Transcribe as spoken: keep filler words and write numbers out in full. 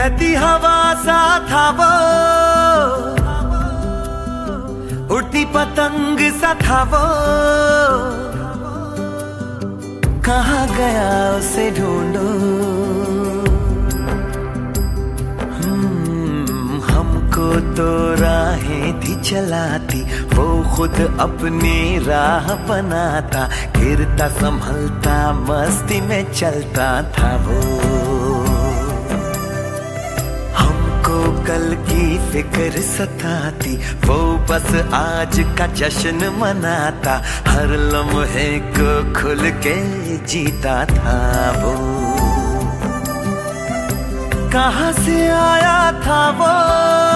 बहती हवा सा था वो, उड़ती पतंग सा था वो, कहाँ गया उसे ढूंढो। हम्म, हमको तो राहें थी चलाती, वो खुद अपनी राह बनाता, गिरता संभलता मस्ती में चलता था वो। कल की फिक्र सताती, वो बस आज का जश्न मनाता, हर लम्हे को खुल के जीता था वो। कहाँ से आया था वो,